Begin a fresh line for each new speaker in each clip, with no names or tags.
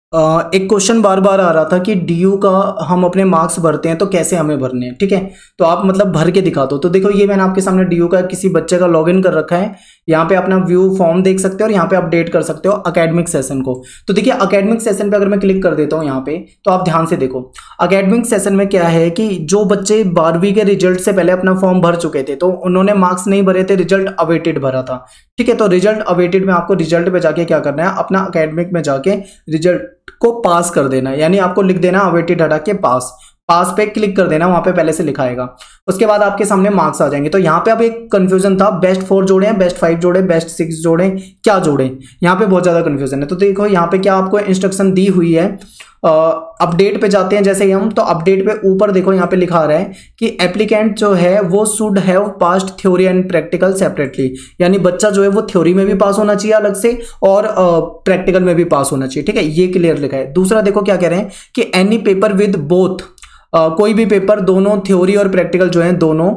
एक क्वेश्चन बार बार आ रहा था कि डीयू का हम अपने मार्क्स भरते हैं तो कैसे हमें भरने हैं, ठीक है। तो आप मतलब भर के दिखा दो। तो देखो ये मैंने आपके सामने डीयू का किसी बच्चे का लॉगिन कर रखा है। यहाँ पे अपना व्यू फॉर्म देख सकते हो और यहाँ पे अपडेट कर सकते हो अकेडमिक सेशन को। तो देखिए अकेडमिक सेशन पे अगर मैं क्लिक कर देता हूँ यहाँ पे, तो आप ध्यान से देखो अकेडमिक सेशन में क्या है कि जो बच्चे 12वीं के रिजल्ट से पहले अपना फॉर्म भर चुके थे तो उन्होंने मार्क्स नहीं भरे थे, रिजल्ट अवेटेड भरा था, ठीक है। तो रिजल्ट अवेटेड में आपको रिजल्ट पे जाके क्या करना है, अपना अकेडमिक में जाके रिजल्ट को पास कर देना है, यानी आपको लिख देना अवेटेड हटा के पास। पास पे क्लिक कर देना, वहां पे पहले से लिखा आएगा। उसके बाद आपके सामने मार्क्स आ जाएंगे। तो यहाँ पे अब एक कंफ्यूजन था, बेस्ट 4 जोड़े हैं, बेस्ट 5 जोड़े, बेस्ट 6 जोड़े, क्या जोड़े, यहाँ पे बहुत ज्यादा कंफ्यूजन है। तो देखो यहाँ पे क्या आपको इंस्ट्रक्शन दी हुई है। अपडेट पे जाते हैं जैसे ही हम, तो अपडेट पे ऊपर देखो यहाँ पे लिखा आ रहा है कि एप्लीकेंट जो है वो should have passed theory and practical separately, यानी बच्चा जो है वो थ्योरी में भी पास होना चाहिए अलग से और प्रैक्टिकल में भी पास होना चाहिए, ठीक है। ये क्लियर लिखा है। दूसरा देखो क्या कह रहे हैं कि एनी पेपर विद बोथ, कोई भी पेपर दोनों थ्योरी और प्रैक्टिकल जो है दोनों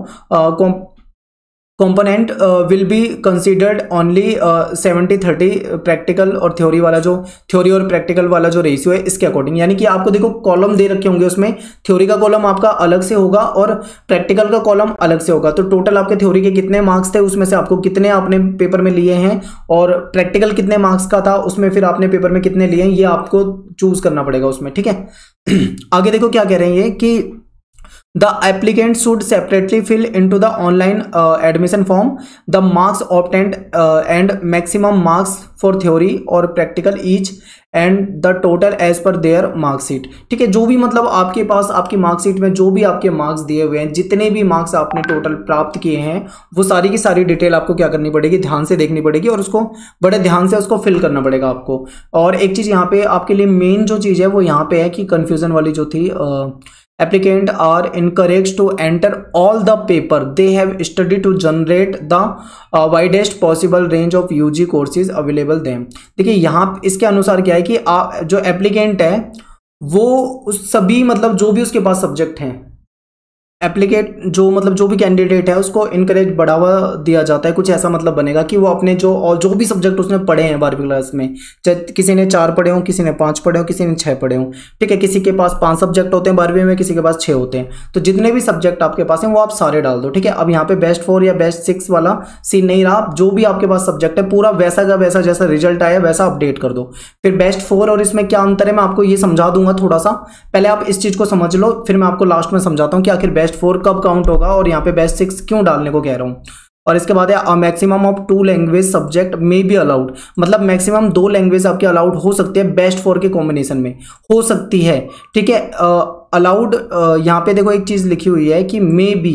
component will be considered only 70-30 practical और थ्योरी वाला, जो थ्योरी और प्रैक्टिकल वाला जो रेशियो है इसके अकॉर्डिंग। यानी कि आपको देखो कॉलम दे रखे होंगे, उसमें थ्योरी का कॉलम आपका अलग से होगा और प्रैक्टिकल का कॉलम अलग से होगा। तो टोटल आपके थ्योरी के कितने मार्क्स थे उसमें से आपको कितने आपने पेपर में लिए हैं और प्रैक्टिकल कितने मार्क्स का था उसमें फिर आपने पेपर में कितने लिए हैं, ये आपको चूज करना पड़ेगा उसमें, ठीक है। आगे देखो क्या कह रहे हैं ये कि the applicant should separately fill into the online admission form the marks obtained and maximum marks for theory or practical each and the total as per their mark sheet, ठीक है। जो भी मतलब आपके पास आपकी मार्कशीट में जो भी आपके मार्क्स दिए हुए हैं, जितने भी मार्क्स आपने टोटल प्राप्त किए हैं, वो सारी की सारी डिटेल आपको क्या करनी पड़ेगी, ध्यान से देखनी पड़ेगी और उसको बड़े ध्यान से उसको फिल करना पड़ेगा आपको। और एक चीज यहाँ पे आपके लिए मेन जो चीज है वो यहाँ पे है कि कंफ्यूजन वाली जो थी, applicant are encouraged to enter all the paper they have studied to generate the widest possible range of UG courses available them। देखिए यहाँ इसके अनुसार क्या है कि जो एप्लीकेंट है वो उस सभी मतलब जो भी उसके पास सब्जेक्ट हैं, एप्लीकेट जो मतलब जो भी कैंडिडेट है उसको इनकरेज बढ़ावा दिया जाता है, कुछ ऐसा मतलब बनेगा कि वो अपने जो भी सब्जेक्ट उसने पढ़े हैं 12वीं क्लास में, चाहे किसी ने 4 पढ़े हों, किसी ने 5 पढ़े हों, किसी ने 6 पढ़े हों, ठीक है। किसी के पास 5 सब्जेक्ट होते हैं 12वीं में, किसी के पास 6 होते हैं। तो जितने भी सब्जेक्ट आपके पास हैं वो आप सारे डाल दो, ठीक है। अब यहाँ पे बेस्ट 4 या बेस्ट 6 वाला सीन नहीं रहा, जो भी आपके पास सब्जेक्ट है पूरा वैसा का वैसा जैसा रिजल्ट आया वैसा अपडेट कर दो। फिर बेस्ट 4 और इसमें क्या अंतर है मैं आपको ये समझा दूंगा थोड़ा सा, पहले आप इस चीज को समझ लो, फिर मैं आपको लास्ट में समझाता हूँ कि आखिर बेस्ट 4 कब काउंट होगा और यहाँ पे बेस्ट 6 क्यों डालने को कह रहा हूँ। और इसके बाद है maximum of 2 language subject may be allowed, मतलब मैक्सिमम 2 लैंग्वेज आपके अलाउड हो सकती है बेस्ट 4 के कॉम्बिनेशन में हो सकती है, ठीक है। अलाउड यहाँ पे देखो एक चीज लिखी हुई है कि मे बी,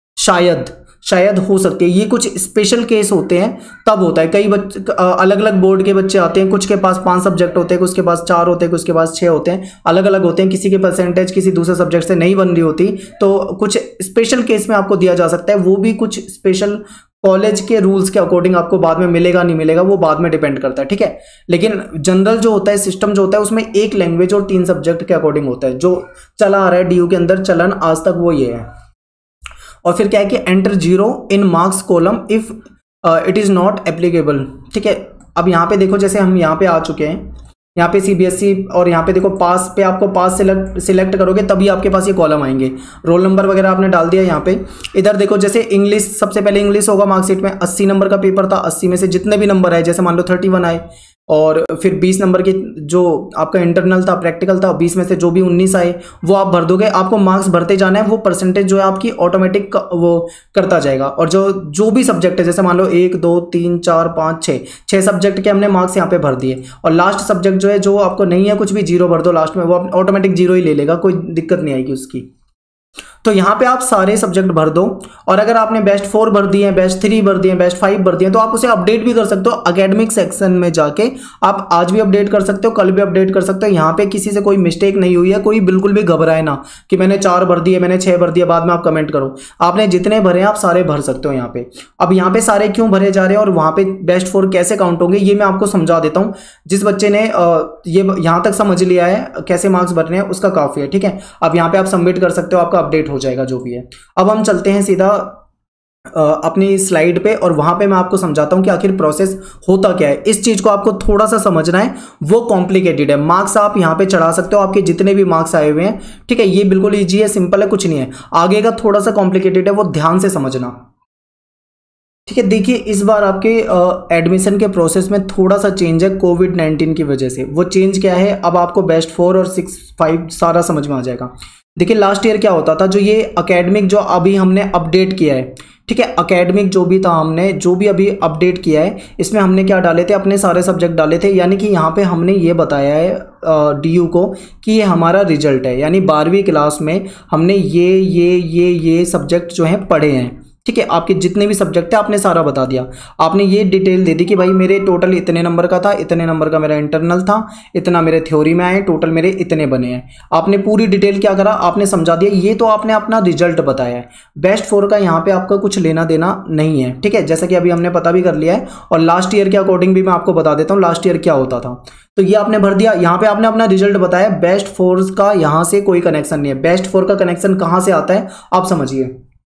शायद हो सकती है, ये कुछ स्पेशल केस होते हैं तब होता है। कई बच्चे अलग अलग बोर्ड के बच्चे आते हैं, कुछ के पास 5 सब्जेक्ट होते हैं, कुछ के पास 4 होते हैं, कुछ के पास 6 होते हैं, अलग अलग होते हैं। किसी के परसेंटेज किसी दूसरे सब्जेक्ट से नहीं बन रही होती, तो कुछ स्पेशल केस में आपको दिया जा सकता है। वो भी कुछ स्पेशल कॉलेज के रूल्स के अकॉर्डिंग आपको बाद में मिलेगा नहीं मिलेगा वो बाद में डिपेंड करता है, ठीक है। लेकिन जनरल जो होता है सिस्टम जो होता है उसमें 1 लैंग्वेज और 3 सब्जेक्ट के अकॉर्डिंग होता है। जो चला आ रहा है डीयू के अंदर चलन आज तक वो ये है। और फिर क्या है कि enter 0 in marks column if it is not applicable, ठीक है। अब यहाँ पे देखो जैसे हम यहाँ पे आ चुके हैं, यहाँ पे सीबीएसई और यहाँ पे देखो पास पे आपको पास सिलेक्ट करोगे तभी आपके पास ये कॉलम आएंगे। रोल नंबर वगैरह आपने डाल दिया यहाँ पे। इधर देखो जैसे इंग्लिश, सबसे पहले इंग्लिश होगा मार्कशीट में, 80 नंबर का पेपर था, 80 में से जितने भी नंबर आए, जैसे मान लो 31 आए और फिर 20 नंबर की जो आपका इंटरनल था प्रैक्टिकल था, 20 में से जो भी 19 आए वो आप भर दोगे। आपको मार्क्स भरते जाना है, वो परसेंटेज जो है आपकी ऑटोमेटिक वो करता जाएगा। और जो भी सब्जेक्ट है, जैसे मान लो 1 2 3 4 5 6 सब्जेक्ट के हमने मार्क्स यहाँ पे भर दिए और लास्ट सब्जेक्ट जो है जो आपको नहीं है कुछ भी 0 भर दो लास्ट में, वो ऑटोमेटिक 0 ही ले लेगा, कोई दिक्कत नहीं आएगी उसकी। तो यहाँ पे आप सारे सब्जेक्ट भर दो और अगर आपने बेस्ट 4 भर दिए हैं, बेस्ट 3 भर दिए हैं, बेस्ट 5 भर दिए हैं, तो आप उसे अपडेट भी कर सकते हो एकेडमिक सेक्शन में जाके। आप आज भी अपडेट कर सकते हो, कल भी अपडेट कर सकते हो। यहाँ पे किसी से कोई मिस्टेक नहीं हुई है, कोई बिल्कुल भी घबराए ना कि मैंने 4 भर दिए, मैंने 6 भर दिया, बाद में आप कमेंट करो। आपने जितने भरे हैं आप सारे भर सकते हो यहाँ पे। अब यहाँ पे सारे क्यों भरे जा रहे हैं और वहाँ पे बेस्ट 4 कैसे काउंट होंगे ये मैं आपको समझा देता हूँ। जिस बच्चे ने ये यहाँ तक समझ लिया है कैसे मार्क्स भरने हैं उसका काफी है, ठीक है। अब यहाँ पे आप सबमिट कर सकते हो, आपका अपडेट हो जाएगा जो भी है। अब हम चलते हैं सीधा अपनी स्लाइड पे, और वहां पे मैं आपको समझाता हूं कि आखिर प्रोसेस होता क्या है। इस चीज को आपको थोड़ा सा समझना है, वो कॉम्प्लिकेटेड है। मार्क्स आप यहां पे चढ़ा सकते हो, आपके जितने भी मार्क्स आए हुए हैं, ठीक है, ये बिल्कुल इजी है, सिंपल है, कुछ नहीं है। आगे का थोड़ा सा कॉम्प्लिकेटेड है, वो ध्यान से समझना, ठीक है। देखिए इस बार आपके एडमिशन के प्रोसेस में थोड़ा सा चेंज है कोविड-19 की वजह से। वो चेंज क्या है, अब आपको बेस्ट 4 और 6 5 सारा समझ में आ जाएगा। देखिए लास्ट ईयर क्या होता था, जो ये अकेडमिक जो अभी हमने अपडेट किया है, ठीक है, अकेडमिक जो भी था, हमने जो भी अभी अपडेट किया है, इसमें हमने क्या डाले थे, अपने सारे सब्जेक्ट डाले थे। यानी कि यहाँ पे हमने ये बताया है डीयू को कि ये हमारा रिजल्ट है, यानी 12वीं क्लास में हमने ये सब्जेक्ट जो हैं पढ़े हैं, ठीक है। आपके जितने भी सब्जेक्ट है आपने सारा बता दिया। आपने ये डिटेल दे दी कि भाई मेरे टोटल इतने नंबर का था, इतने नंबर का मेरा इंटरनल था, इतना मेरे थ्योरी में आए, टोटल मेरे इतने बने हैं। आपने पूरी डिटेल क्या करा, आपने समझा दिया। ये तो आपने अपना रिजल्ट बताया है। बेस्ट 4 का यहाँ पे आपका कुछ लेना देना नहीं है, ठीक है, जैसा कि अभी हमने पता भी कर लिया है। और लास्ट ईयर के अकॉर्डिंग भी मैं आपको बता देता हूँ लास्ट ईयर क्या होता था। तो ये आपने भर दिया, यहाँ पे आपने अपना रिजल्ट बताया। बेस्ट 4 का यहाँ से कोई कनेक्शन नहीं है। बेस्ट 4 का कनेक्शन कहाँ से आता है आप समझिए।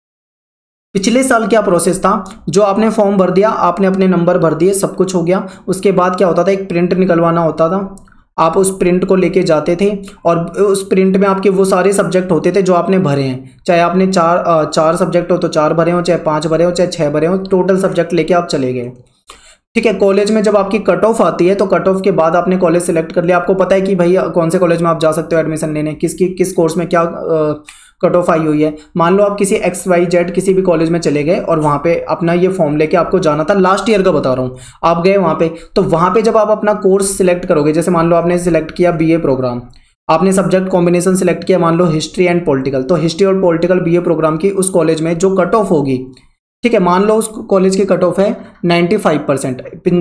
पिछले साल क्या प्रोसेस था, जो आपने फॉर्म भर दिया, आपने अपने नंबर भर दिए, सब कुछ हो गया। उसके बाद क्या होता था, एक प्रिंट निकलवाना होता था। आप उस प्रिंट को लेके जाते थे और उस प्रिंट में आपके वो सारे सब्जेक्ट होते थे जो आपने भरे हैं। चाहे आपने चार सब्जेक्ट हो तो 4 भरे हो, चाहे 5 भरे हो, चाहे 6 भरे हो, टोटल सब्जेक्ट लेके आप चले गए, ठीक है। कॉलेज में जब आपकी कट ऑफ आती है तो कट ऑफ के बाद आपने कॉलेज सेलेक्ट कर लिया। आपको पता है कि भाई कौन से कॉलेज में आप जा सकते हो एडमिशन लेने, किस कोर्स में क्या कट ऑफ आई हुई है। मान लो आप किसी XYZ किसी भी कॉलेज में चले गए और वहां पे अपना ये फॉर्म लेके आपको जाना था, लास्ट ईयर का बता रहा हूँ, आप गए वहां पे, तो वहां पे जब आप अपना कोर्स सिलेक्ट करोगे, जैसे मान लो आपने सिलेक्ट किया BA प्रोग्राम, आपने सब्जेक्ट कॉम्बिनेशन सिलेक्ट किया, मान लो हिस्ट्री एंड पॉलिटिकल, तो हिस्ट्री और पॉलिटिकल BA प्रोग्राम की उस कॉलेज में जो कट ऑफ होगी, ठीक है, मान लो उस कॉलेज की कट ऑफ है 95%,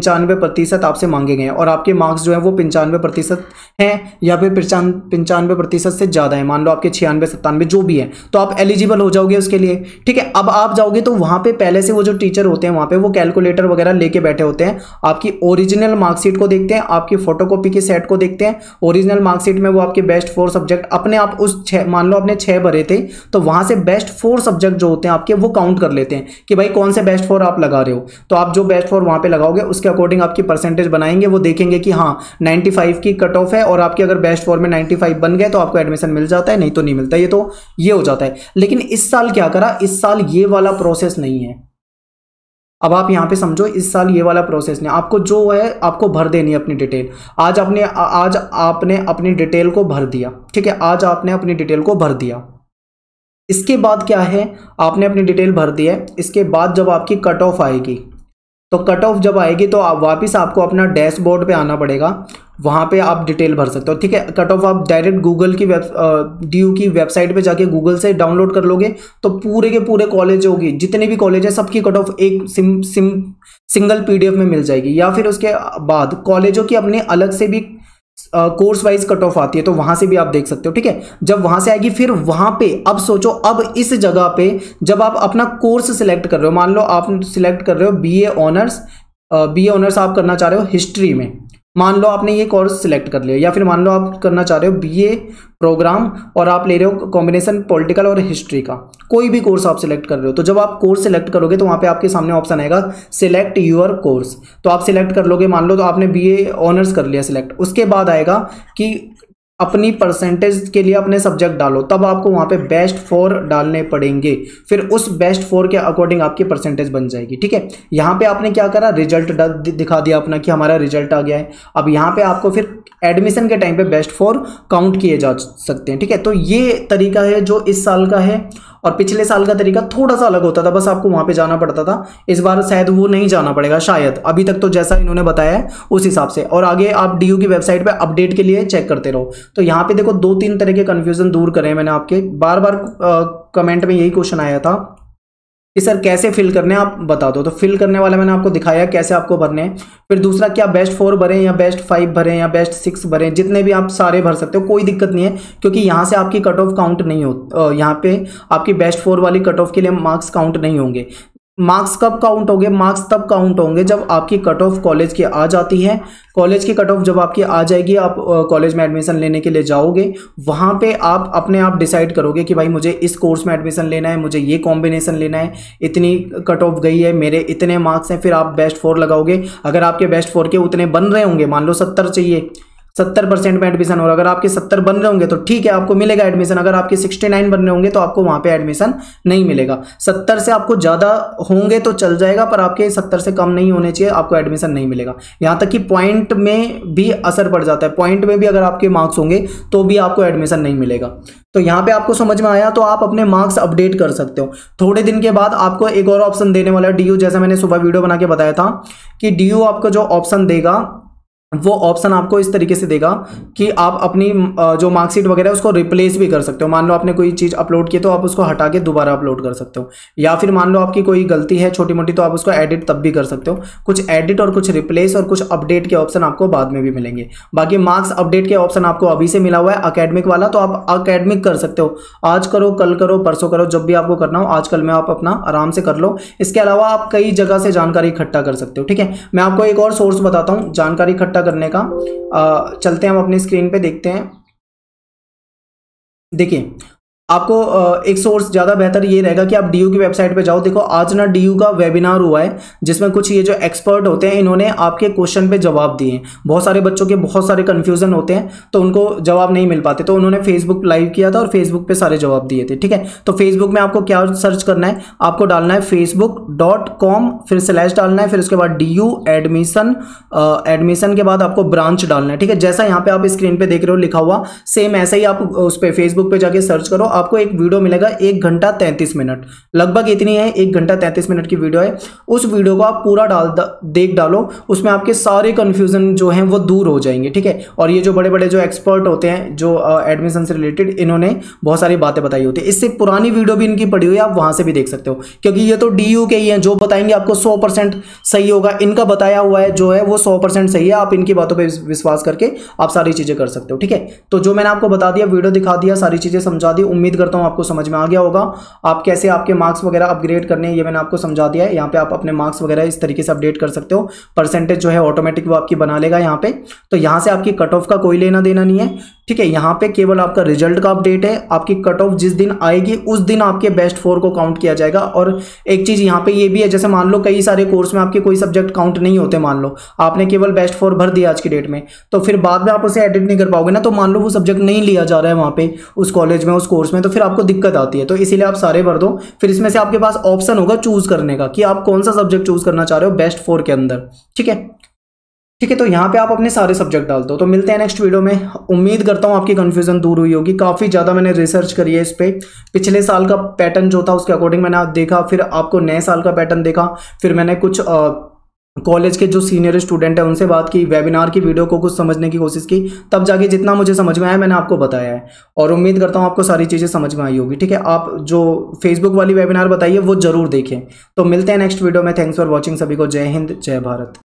95% आपसे मांगे गए हैं और आपके मार्क्स जो है वो 95% हैं या फिर 95% से ज़्यादा है, मान लो आपके 96-97 जो भी है, तो आप एलिजिबल हो जाओगे उसके लिए, ठीक है। अब आप जाओगे तो वहाँ पे पहले से वो जो टीचर होते हैं वहाँ पे वो कैलकुलेटर वगैरह लेके बैठे होते हैं, आपकी ओरिजिनल मार्कशीट को देखते हैं, आपकी फोटोकॉपी के सेट को देखते हैं। ओरिजिनल मार्कशीट में वो आपके बेस्ट 4 सब्जेक्ट अपने आप उस 6, मान लो आपने 6 भरे थे, तो वहाँ से बेस्ट 4 सब्जेक्ट जो होते हैं आपके वो काउंट कर लेते हैं कि भाई कौन से बेस्ट 4 आप लगा रहे हो। तो आप जो बेस्ट 4 वहां पे लगाओगे उसके अकॉर्डिंग आपकी परसेंटेज बनाएंगे। वो देखेंगे कि हाँ 95 की कट ऑफ है और आपके अगर बेस्ट 4 में 95 बन गए तो आपको एडमिशन मिल जाता है, नहीं तो नहीं मिलता। ये हो जाता है। लेकिन इस साल क्या करा, इस साल ये वाला प्रोसेस नहीं है। अब आप यहां पे समझो, इस साल ये वाला प्रोसेस नहीं, आपको जो है आपको भर देनी है अपनी डिटेल। आज आपने अपनी डिटेल को भर दिया, ठीक है, आज आपने अपनी डिटेल को भर दिया। इसके बाद क्या है, आपने अपनी डिटेल भर दी है। इसके बाद जब आपकी कट ऑफ आएगी, तो कट ऑफ जब आएगी तो आप वापस आपको अपना डैशबोर्ड पे आना पड़ेगा, वहां पे आप डिटेल भर सकते हो, ठीक है। कट ऑफ आप डायरेक्ट गूगल की DU की वेबसाइट पे जाके गूगल से डाउनलोड कर लोगे तो पूरे के पूरे कॉलेज होगी, जितने भी कॉलेज है सबकी कट ऑफ एक सिंगल PDF में मिल जाएगी। या फिर उसके बाद कॉलेजों की अपने अलग से भी कोर्स वाइज कट ऑफ आती है, तो वहां से भी आप देख सकते हो, ठीक है। जब वहां से आएगी फिर वहां पे अब सोचो, अब इस जगह पे जब आप अपना कोर्स सिलेक्ट कर रहे हो, मान लो आप सिलेक्ट कर रहे हो BA ऑनर्स आप करना चाह रहे हो हिस्ट्री में, मान लो आपने ये कोर्स सिलेक्ट कर लिया, या फिर मान लो आप करना चाह रहे हो BA प्रोग्राम और आप ले रहे हो कॉम्बिनेशन पॉलिटिकल और हिस्ट्री का, कोई भी कोर्स आप सिलेक्ट कर रहे हो। तो जब आप कोर्स सिलेक्ट करोगे तो वहाँ पे आपके सामने ऑप्शन आएगा सिलेक्ट यूर कोर्स, तो आप सिलेक्ट कर लोगे। मान लो तो आपने BA ऑनर्स कर लिया सिलेक्ट, उसके बाद आएगा कि अपनी परसेंटेज के लिए अपने सब्जेक्ट डालो, तब आपको वहाँ पे बेस्ट 4 डालने पड़ेंगे, फिर उस बेस्ट 4 के अकॉर्डिंग आपकी परसेंटेज बन जाएगी, ठीक है। यहाँ पे आपने क्या करा, रिजल्ट दिखा दिया अपना कि हमारा रिजल्ट आ गया है। अब यहाँ पे आपको फिर एडमिशन के टाइम पे बेस्ट 4 काउंट किए जा सकते हैं, ठीक है। तो ये तरीका है जो इस साल का है, और पिछले साल का तरीका थोड़ा सा अलग होता था, बस आपको वहां पे जाना पड़ता था। इस बार शायद वो नहीं जाना पड़ेगा, शायद अभी तक तो जैसा इन्होंने बताया है उस हिसाब से। और आगे आप DU की वेबसाइट पे अपडेट के लिए चेक करते रहो। तो यहाँ पे देखो 2-3 तरह के कंफ्यूजन दूर करे मैंने आपके। बार बार कमेंट में यही क्वेश्चन आया था कि सर कैसे फिल करने हैं आप बता दो, तो फिल करने वाला मैंने आपको दिखाया कैसे आपको भरने हैं। फिर दूसरा, क्या बेस्ट 4 भरें या बेस्ट 5 भरें या बेस्ट 6 भरें, जितने भी आप सारे भर सकते हो, कोई दिक्कत नहीं है, क्योंकि यहाँ से आपकी कट ऑफ काउंट नहीं हो, यहाँ पे आपकी बेस्ट 4 वाली कट ऑफ के लिए मार्क्स काउंट नहीं होंगे। मार्क्स कब काउंट होंगे? मार्क्स तब काउंट होंगे जब आपकी कट ऑफ कॉलेज की आ जाती है। कॉलेज की कट ऑफ जब आपकी आ जाएगी, आप कॉलेज में एडमिशन लेने के लिए जाओगे, वहाँ पे आप अपने आप डिसाइड करोगे कि भाई मुझे इस कोर्स में एडमिशन लेना है, मुझे ये कॉम्बिनेशन लेना है, इतनी कट ऑफ गई है, मेरे इतने मार्क्स हैं, फिर आप बेस्ट 4 लगाओगे। अगर आपके बेस्ट 4 के उतने बन रहे होंगे, मान लो 70 चाहिए, 70% में एडमिशन हो रहा है, अगर आपके 70 बन रहे होंगे तो ठीक है, आपको मिलेगा एडमिशन। अगर आपके 69 बन रहे होंगे तो आपको वहां पे एडमिशन नहीं मिलेगा। 70 से आपको ज़्यादा होंगे तो चल जाएगा, पर आपके 70 से कम नहीं होने चाहिए, आपको एडमिशन नहीं मिलेगा। यहाँ तक कि पॉइंट में भी असर पड़ जाता है, पॉइंट में भी अगर आपके मार्क्स होंगे तो भी आपको एडमिशन नहीं मिलेगा। तो यहाँ पे आपको समझ में आया, तो आप अपने मार्क्स अपडेट कर सकते हो। थोड़े दिन के बाद आपको एक और ऑप्शन देने वाला है DU, जैसा मैंने सुबह वीडियो बना के बताया था कि DU आपको जो ऑप्शन देगा वो ऑप्शन आपको इस तरीके से देगा कि आप अपनी जो मार्कशीट वगैरह उसको रिप्लेस भी कर सकते हो। मान लो आपने कोई चीज़ अपलोड की तो आप उसको हटा के दोबारा अपलोड कर सकते हो, या फिर मान लो आपकी कोई गलती है छोटी मोटी तो आप उसको एडिट तब भी कर सकते हो। कुछ एडिट और कुछ रिप्लेस और कुछ अपडेट के ऑप्शन आपको बाद में भी मिलेंगे। बाकी मार्क्स अपडेट के ऑप्शन आपको अभी से मिला हुआ है अकेडमिक वाला, तो आप अकेडमिक कर सकते हो। आज करो, कल करो, परसों करो, जब भी आपको करना हो, आज कल में आप अपना आराम से कर लो। इसके अलावा आप कई जगह से जानकारी इकट्ठा कर सकते हो। ठीक है, मैं आपको एक और सोर्स बताता हूँ जानकारी इकट्ठा करने का। चलते हैं हम अपनी स्क्रीन पे, देखते हैं। देखिए, आपको एक सोर्स ज़्यादा बेहतर ये रहेगा कि आप DU की वेबसाइट पे जाओ। देखो, आज ना DU का वेबिनार हुआ है जिसमें कुछ ये जो एक्सपर्ट होते हैं इन्होंने आपके क्वेश्चन पे जवाब दिए हैं। बहुत सारे बच्चों के बहुत सारे कन्फ्यूजन होते हैं तो उनको जवाब नहीं मिल पाते, तो उन्होंने फेसबुक लाइव किया था और फेसबुक पे सारे जवाब दिए थे। ठीक है, तो फेसबुक में आपको क्या सर्च करना है, आपको डालना है facebook.com, फिर स्लैश डालना है, फिर उसके बाद DU एडमिशन, एडमिशन के बाद आपको ब्रांच डालना है। ठीक है, जैसा यहाँ पे आप स्क्रीन पे देख रहे हो लिखा हुआ, सेम ऐसा ही आप उस पर फेसबुक पे जाके सर्च करो, आपको एक वीडियो मिलेगा 1 घंटा 33 मिनट, लगभग इतनी है, 1 घंटा 33 मिनट की वीडियो है। उस वीडियो को आप पूरा देख डालो, उसमें आपके सारे कंफ्यूजन जो हैं वो दूर हो जाएंगे। ठीक है, और ये जो बड़े बड़े जो एक्सपर्ट होते हैं जो एडमिशन से रिलेटेड, इन्होंने बहुत सारी बातें बताई होती है। इससे पुरानी वीडियो भी इनकी पड़ी हुई है, आप वहां से भी देख सकते हो, क्योंकि ये तो DU के ही हैं, जो बताएंगे आपको 100% सही होगा। इनका बताया हुआ है जो है वो 100% सही है, आप इनकी बातों पर विश्वास करके आप सारी चीजें कर सकते हो। ठीक है, तो जो मैंने आपको बता दिया, वीडियो दिखा दिया, सारी चीजें समझा दी, उम्मीद करता हूं आपको समझ में आ गया होगा। आप कैसे आपके मार्क्स वगैरह अपग्रेड करने हैं ये मैंने आपको समझा दिया है। यहाँ पे आप अपने मार्क्स वगैरह इस तरीके से अपडेट कर सकते हो। परसेंटेज जो है ऑटोमेटिक वो आपकी बना लेगा यहाँ पे, तो यहाँ से आपकी कट ऑफ का कोई लेना देना नहीं है। ठीक है, यहाँ पे केवल आपका रिजल्ट का अपडेट है। आपकी कट ऑफ जिस दिन आएगी उस दिन आपके बेस्ट 4 को काउंट किया जाएगा। और एक चीज यहाँ पे ये भी है, जैसे मान लो कई सारे कोर्स में आपके कोई सब्जेक्ट काउंट नहीं होते, मान लो आपने केवल बेस्ट 4 भर दिया आज की डेट में, तो फिर बाद में आप उसे एडिट नहीं कर पाओगे ना, तो मान लो वो सब्जेक्ट नहीं लिया जा रहा है वहाँ पे उस कॉलेज में, उस कोर्स में, तो फिर आपको दिक्कत आती है। तो इसीलिए आप सारे भर दो, फिर इसमें से आपके पास ऑप्शन होगा चूज करने का कि आप कौन सा सब्जेक्ट चूज करना चाह रहे हो बेस्ट 4 के अंदर। ठीक है, ठीक है, तो यहाँ पे आप अपने सारे सब्जेक्ट डाल दो। तो मिलते हैं नेक्स्ट वीडियो में। उम्मीद करता हूँ आपकी कंफ्यूजन दूर हुई होगी। काफ़ी ज़्यादा मैंने रिसर्च करी है इस पे, पिछले साल का पैटर्न जो था उसके अकॉर्डिंग मैंने देखा, फिर आपको नए साल का पैटर्न देखा, फिर मैंने कुछ कॉलेज के जो सीनियर स्टूडेंट है उनसे बात की, वेबिनार की वीडियो को कुछ समझने की कोशिश की, तब जाके जितना मुझे समझ में आया मैंने आपको बताया है, और उम्मीद करता हूँ आपको सारी चीज़ें समझ में आई होगी। ठीक है, आप जो फेसबुक वाली वेबिनार बताइए वो जरूर देखें। तो मिलते हैं नेक्स्ट वीडियो में। थैंक्स फॉर वॉचिंग, सभी को जय हिंद, जय भारत।